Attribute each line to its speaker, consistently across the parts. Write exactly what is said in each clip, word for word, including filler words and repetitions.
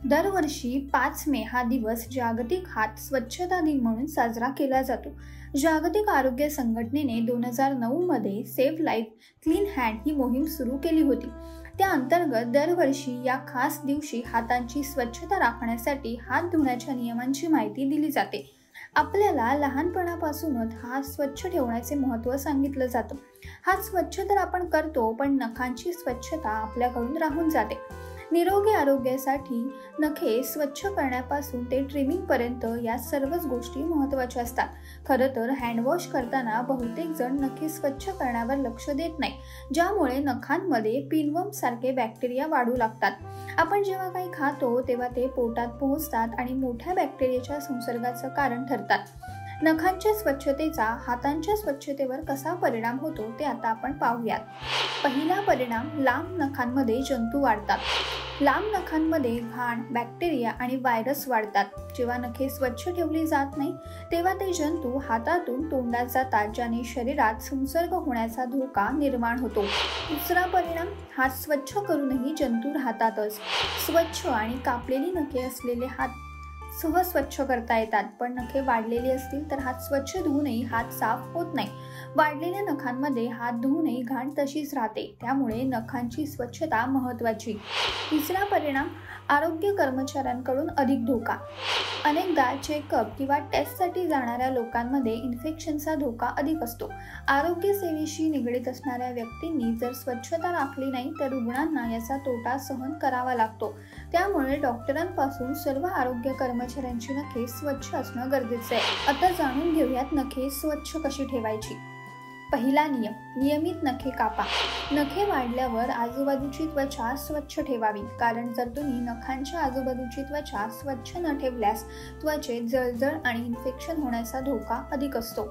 Speaker 1: दरवर्षी पाच मे हा दिवस जागतिक हात स्वच्छता दिन म्हणून साजरा केला जातो। जागतिक आरोग्य संघटनेने दोन हजार नऊ मध्ये सेव्ह लाईफ क्लीन हँड ही मोहीम सुरू केली होती। त्या अंतर्गत दरवर्षी या खास दिवशी हातांची स्वच्छता राखण्यासाठी हात धुण्याच्या नियमांची माहिती दिली जाते। आपल्याला लहानपणापासूनच हात स्वच्छ ठेवण्याचे महत्त्व सांगितलं जातं। हात स्वच्छ तर आपण करतो, पण नखांची स्वच्छता आपल्याकडून राहून जाते। निरोगी आरोग्यासाठी नखे स्वच्छ करण्यापासून ते ट्रिमिंग पर्यंत या सर्वच गोष्टी महत्त्वाच्या असतात। खरं तर हँडवॉश करताना बहुतेक जण नखे स्वच्छ करण्यावर लक्ष देत नाही, ज्यामुळे नखांमध्ये पिनवर्म सारखे बॅक्टेरिया वाढू लागतात। आपण जेव्हा काही खातो तेव्हा ते पोटात पोहोचतात आणि मोठ्या बॅक्टेरियाच्या संसर्गाचं कारण ठरतात। नखांच्या स्वच्छतेचा हातांच्या स्वच्छतेवर कसा परिणाम होतो ते आता आपण पाहूयात। पहिला परिणाम, लांब नखांमध्ये जंतू वाढतात। लांब नखांमध्ये घाण, बॅक्टेरिया आणि व्हायरस वाढतात। जेव्हा नखे स्वच्छ ठेवली जात नाही तेव्हा ते जंतू हातातून तोंडात जातात, ज्याने शरीरात संसर्ग होण्याचा धोका निर्माण होतो। दुसरा परिणाम, हात स्वच्छ करूनही जंतू राहतातच। स्वच्छ आणि कापलेली नखे असलेले हात सहज स्वच्छ करता येतात, पण नखे वाढलेली असतील तर हात स्वच्छ धुवूनही हात साफ होत नाही। वाढलेल्या नखांमध्ये हात धुवूनही घाण तशीच राहते, त्यामुळे नखांची स्वच्छता महत्त्वाची। तिसरा परिणाम, आरोग्य कर्मचाऱ्यांकडून अधिक धोका। अनेकदा चेकअप किंवा टेस्टसाठी जाणाऱ्या लोकांमध्ये इन्फेक्शनचा धोका अधिक असतो। आरोग्य सेवेशी निगडीत असणाऱ्या व्यक्तींनी जर स्वच्छता राखली नाही तर रुग्णांना याचा तोटा सहन करावा लागतो। त्यामुळे डॉक्टरांपासून सर्व आरोग्य कर्मचाऱ्यांची नखे स्वच्छ असणं गरजेचं आहे। आता जाणून घेऊयात नखे स्वच्छ कशी ठेवायची। पहिला नियम, नियमित नखे कापा। नखे वाढल्यावर आजूबाजूची त्वचा स्वच्छ ठेवावी, कारण जर तुम्ही नखांच्या आजूबाजूची त्वचा स्वच्छ न ठेवल्यास त्वचेत जळजळ आणि इन्फेक्शन होण्याचा धोका अधिक असतो।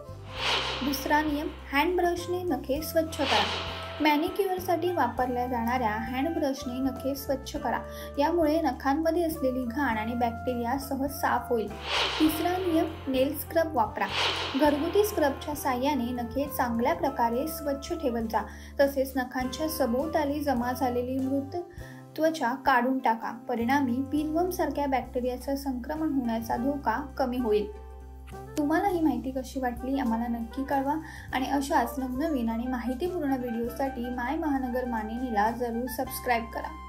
Speaker 1: दुसरा नियम, हँड ब्रशने नखे स्वच्छ करा। मॅनिक्युअरसाठी वापरल्या जाणाऱ्या हँड ब्रशने नखे स्वच्छ करा, यामुळे नखांमध्ये असलेली घाण आणि बॅक्टेरिया सहज साफ होईल। तिसरा नियम, नेल स्क्रब वापरा। घरगुती स्क्रबच्या साहाय्याने नखे चांगल्या प्रकारे स्वच्छ ठेवत जा। तसेच नखांच्या सभोवताली जमा झालेली मृत त्वचा काढून टाका। परिणामी पिनवर्म सारख्या बॅक्टेरियाचं संक्रमण होण्याचा धोका कमी होईल। तुम्हाला ही माहिती कशी वाटली आम्हाला नक्की कळवा, आणि अशाच नवनवीन आणि माहितीपूर्ण व्हिडिओसाठी माय महानगर मानिनीला जरूर सबस्क्राईब करा।